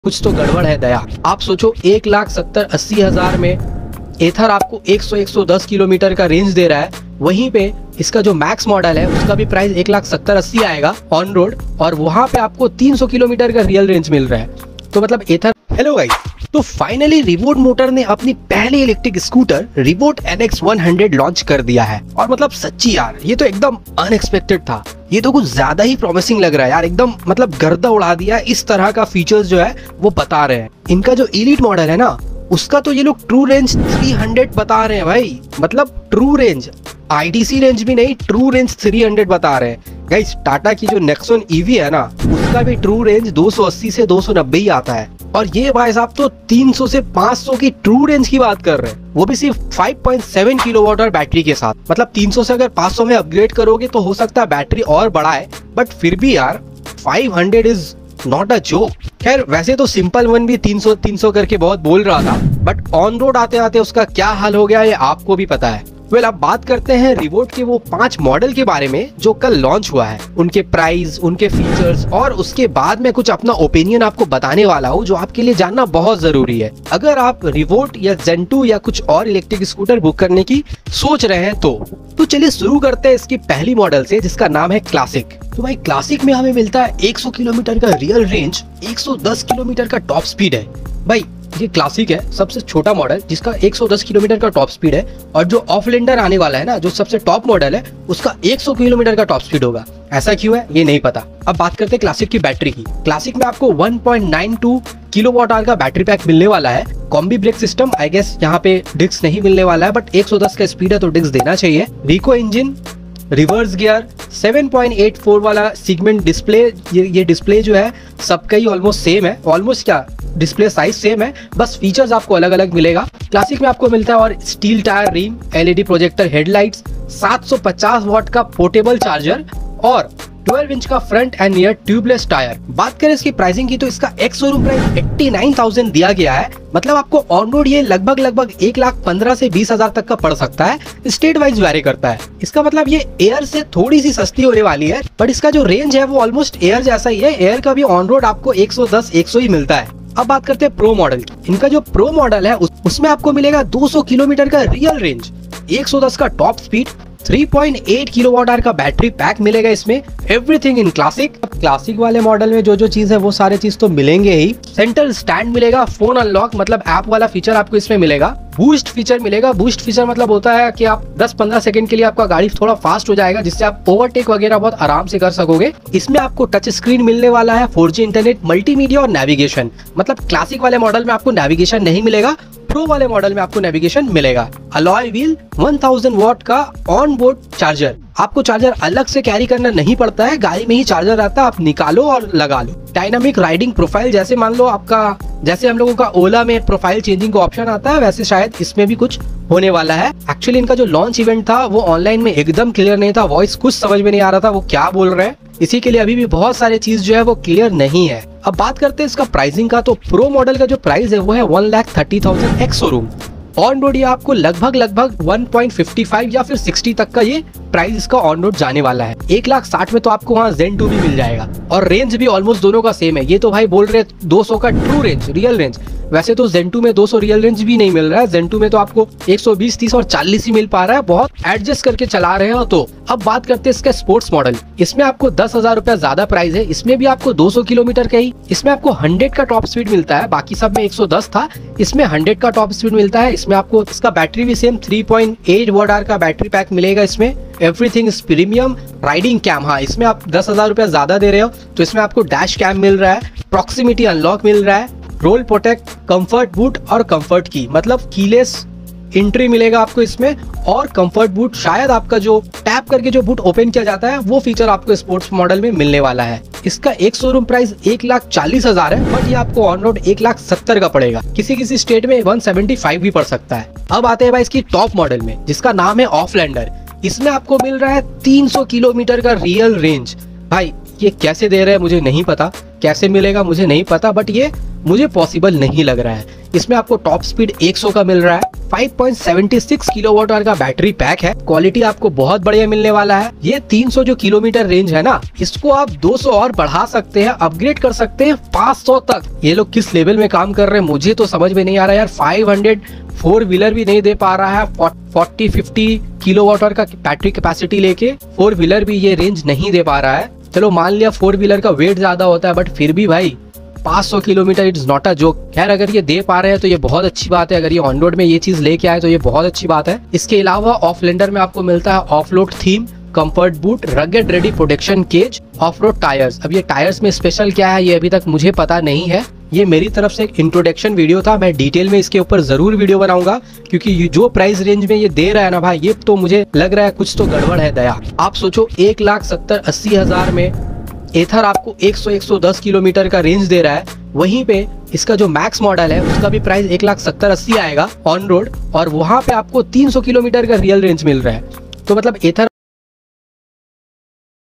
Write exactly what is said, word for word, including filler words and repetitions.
कुछ तो गड़बड़ है दया। आप सोचो एक लाख सत्तर अस्सी हजार में एथर आपको सौ एक सौ दस किलोमीटर का रेंज दे रहा है, वहीं पे इसका जो मैक्स मॉडल है उसका भी प्राइस एक लाख सत्तर अस्सी आएगा ऑन रोड, और वहां पे आपको तीन सौ किलोमीटर का रियल रेंज मिल रहा है। तो मतलब एथर। हेलो गाइस, तो फाइनली रिवोट मोटर ने अपनी पहली electric scooter Rivot N X one hundred launch कर दिया है। और मतलब सच्ची यार ये तो एकदम अनएक्सपेक्टेड था, ये तो कुछ ज्यादा ही प्रॉमिसिंग लग रहा है यार, एकदम मतलब गर्दा उड़ा दिया। इस तरह का फीचर्स जो है वो बता रहे हैं। इनका जो एलीट मॉडल है ना उसका तो ये लोग ट्रू रेंज तीन सौ बता रहे हैं भाई, मतलब ट्रू रेंज, आईटीसी रेंज भी नहीं, ट्रू रेंज तीन सौ बता रहे हैं। गाइस टाटा की जो नेक्सॉन ईवी है ना उसका भी ट्रू रेंज दो सौ अस्सी से दो सौ नब्बे ही आता है, और ये भाई साहब तो तीन सौ से पाँच सौ की ट्रू रेंज की बात कर रहे हैं, वो भी सिर्फ पाँच पॉइंट सात किलोवाट और बैटरी के साथ। मतलब तीन सौ से अगर पाँच सौ में अपग्रेड करोगे तो हो सकता है बैटरी और बढ़ाए, बट फिर भी यार पाँच सौ इज नॉट अ जोक। खैर वैसे तो सिंपल वन भी तीन सौ तीन सौ करके बहुत बोल रहा था, बट ऑन रोड आते आते उसका क्या हाल हो गया ये आपको भी पता है। वेल अब बात करते हैं रिवोट के वो पांच मॉडल के बारे में जो कल लॉन्च हुआ है, उनके प्राइस, उनके फीचर्स, और उसके बाद में कुछ अपना ओपिनियन आपको बताने वाला हूँ जो आपके लिए जानना बहुत जरूरी है अगर आप रिवोट या जेंटू या कुछ और इलेक्ट्रिक स्कूटर बुक करने की सोच रहे हैं। तो तो चलिए शुरू करते हैं इसकी पहली मॉडल से जिसका नाम है क्लासिक। तो भाई क्लासिक में हमें मिलता है सौ किलोमीटर का रियल रेंज, एक सौ दस किलोमीटर का टॉप स्पीड है। भाई ये क्लासिक है, सबसे छोटा मॉडल जिसका एक सौ दस किलोमीटर का टॉप स्पीड है, और जो ऑफलैंडर आने वाला है ना जो सबसे टॉप मॉडल है उसका सौ किलोमीटर का टॉप स्पीड होगा। ऐसा क्यों है ये नहीं पता। अब बात करते हैं क्लासिक की बैटरी की। क्लासिक में आपको one point nine two kilowatt hour का बैटरी पैक मिलने वाला है। Combi brake system, I guess यहाँ पे डिस्क नहीं मिलने वाला है, बट एक सौ दस का स्पीड है तो डिस्क देना चाहिए। रिको engine, reverse gear, seven point eight four वाला सेगमेंट डिस्प्ले। ये ये डिस्प्ले जो है सबका ही ऑलमोस्ट सेम है, ऑलमोस्ट क्या डिस्प्ले साइज सेम है, बस फीचर्स आपको अलग अलग मिलेगा। क्लासिक में आपको मिलता है और steel tyre rim, LED projector headlights, सात सौ पचास वॉट का पोर्टेबल चार्जर और बारह इंच का front and rear tubeless tyre. बात करें इसकी प्राइसिंग की तो इसका एक्स शोरूम प्राइस नवासी हज़ार दिया गया है। मतलब आपको ऑन रोड ये लगभग लगभग एक लाख पंद्रह से बीस हजार तक का पड़ सकता है, स्टेट वाइज वेरी करता है। इसका मतलब ये एयर से थोड़ी सी सस्ती होने वाली है, बट इसका जो रेंज है वो ऑलमोस्ट एयर जैसा ही है। एयर का भी ऑन रोड आपको एक सौ दस एक सौ ही मिलता है। अब बात करते हैं प्रो मॉडल की। इनका जो प्रो मॉडल है उस, उसमें आपको मिलेगा दो सौ किलोमीटर का रियल रेंज, एक सौ दस का टॉप स्पीड, तीन पॉइंट आठ किलोवाट आवर का बैटरी पैक मिलेगा इसमें। Everything in classic. क्लासिक वाले मॉडल में जो जो चीज है वो सारे चीज तो मिलेंगे ही। सेंट्रल स्टैंड मिलेगा, फोन अनलॉक मतलब ऐप वाला फीचर आपको इसमें मिलेगा। बूस्ट फीचर मिलेगा। बूस्ट फीचर मतलब होता है कि आप दस पंद्रह सेकंड के लिए आपका गाड़ी थोड़ा फास्ट हो जाएगा, जिससे आप ओवरटेक वगैरह बहुत आराम से कर सकोगे। इसमें आपको टच स्क्रीन मिलने वाला है, फोर जी इंटरनेट, मल्टीमीडिया और नेविगेशन। मतलब क्लासिक वाले मॉडल में आपको नेविगेशन नहीं मिलेगा, प्रो वाले मॉडल में आपको नेविगेशन मिलेगा। Alloy wheel, one thousand watt का ऑन बोर्ड चार्जर। आपको चार्जर अलग से कैरी करना नहीं पड़ता है, गाड़ी में ही चार्जर आता है, आप निकालो और लगा लो। डायनामिक राइडिंग प्रोफाइल, जैसे मान लो आपका, जैसे हम लोगों का ओला में प्रोफाइल चेंजिंग का ऑप्शन आता है वैसे शायद इसमें भी कुछ होने वाला है। एक्चुअली इनका जो लॉन्च इवेंट था वो ऑनलाइन में एकदम क्लियर नहीं था, वॉइस कुछ समझ में नहीं आ रहा था वो क्या बोल रहे हैं, इसी के लिए अभी भी बहुत सारे चीज जो है वो क्लियर नहीं है। अब बात करते हैं इसका प्राइसिंग का। तो प्रो मॉडल का जो प्राइस है वो है one lakh thirty thousand ex showroom. On road ये आपको लगभग लगभग वन पॉइंट फाइव फाइव या फिर साठ तक का ये प्राइस इसका ऑन रोड जाने वाला है। एक लाख साठ में तो आपको वहाँ जेन टू भी मिल जाएगा, और रेंज भी ऑलमोस्ट दोनों का सेम है। ये तो भाई बोल रहे दो सौ का ट्रू रेंज, रियल रेंज। वैसे तो जेन टू में दो सौ रियल रेंज भी नहीं मिल रहा है, जेन टू में तो आपको एक सौ बीस, तीस और चालीस ही मिल पा रहा है, बहुत एडजस्ट करके चला रहे हो। तो अब बात करते हैं इसका स्पोर्ट्स मॉडल। इसमें आपको दस हजार रुपया ज्यादा प्राइस है, इसमें भी आपको दो सौ किलोमीटर का ही, इसमें आपको सौ का टॉप स्पीड मिलता है, बाकी सब में एक सौ दस था, इसमें सौ का टॉप स्पीड मिलता है। इसमें आपको इसका बैटरी भी same three point eight watt hour का बैटरी पैक मिलेगा इसमें। Everything is premium. Riding cam, हाँ इसमें आप दस हजार रुपया ज्यादा दे रहे हो तो इसमें आपको डैश कैम मिल रहा है, प्रॉक्सिमिटी अनलॉक मिल रहा है, रोल प्रोटेक्ट, कंफर्ट बूट और कंफर्ट की, मतलब कीलेस एंट्री मिलेगा आपको इसमें, और कंफर्ट बूट, शायद आपका जो टैप करके जो बूट ओपन किया जाता है वो फीचर आपको स्पोर्ट्स मॉडल में मिलने वाला है। इसका एक शोरूम प्राइस एक लाख चालीस हजार है, बट ये आपको ऑन रोड एक लाख सत्तर का पड़ेगा, किसी किसी स्टेट में वन सेवेंटी फाइव भी पड़ सकता है। अब आते हैं भाई इसकी टॉप मॉडल में जिसका नाम है ऑफलैंडर। इसमें आपको मिल रहा है तीन सौ किलोमीटर का रियल रेंज। भाई ये कैसे दे रहे हैं मुझे नहीं पता, कैसे मिलेगा मुझे नहीं पता, बट ये मुझे पॉसिबल नहीं लग रहा है। इसमें आपको टॉप स्पीड एक सौ का मिल रहा है, five point seven six kilowatt hour का बैटरी पैक है। क्वालिटी आपको बहुत बढ़िया मिलने वाला है। ये तीन सौ जो किलोमीटर रेंज है ना, इसको आप दो सौ और बढ़ा सकते हैं, अपग्रेड कर सकते हैं पाँच सौ तक। ये लोग किस लेवल में काम कर रहे हैं मुझे तो समझ में नहीं आ रहा यार। फाइव हंड्रेड फोर व्हीलर भी नहीं दे पा रहा है, फोर्टी फिफ्टी किलोवाट आवर का बैटरी कैपेसिटी लेके फोर व्हीलर भी ये रेंज नहीं दे पा रहा है। चलो मान लिया फोर व्हीलर का वेट ज्यादा होता है, बट फिर भी भाई पाँच सौ kilometre it's not a joke. खैर अगर ये दे पा रहे हैं तो ये बहुत अच्छी बात है। अगर ये ऑन रोड में ये चीज लेके आए तो ये बहुत अच्छी बात है। इसके अलावा ऑफलैंडर में आपको मिलता है offload theme, comfort boot, rugged ready protection cage, off road tyres. अब ये टायर्स में स्पेशल क्या है ये अभी तक मुझे पता नहीं है। ये मेरी तरफ से एक इंट्रोडक्शन वीडियो था, मैं डिटेल में इसके ऊपर जरूर वीडियो बनाऊंगा, क्योंकि जो प्राइस रेंज में ये दे रहा है ना भाई, ये तो मुझे लग रहा है कुछ तो गड़बड़ है दया। आप सोचो एक लाख सत्तर अस्सी हजार में एथर आपको सौ एक सौ दस किलोमीटर का रेंज दे रहा है। वहीं पे इसका जो मैक्स मॉडल है उसका भी प्राइस एक लाख सत्तर अस्सी आएगा ऑन रोड, और वहां पे आपको तीन सौ किलोमीटर का रियल रेंज मिल रहा है। तो मतलब एथर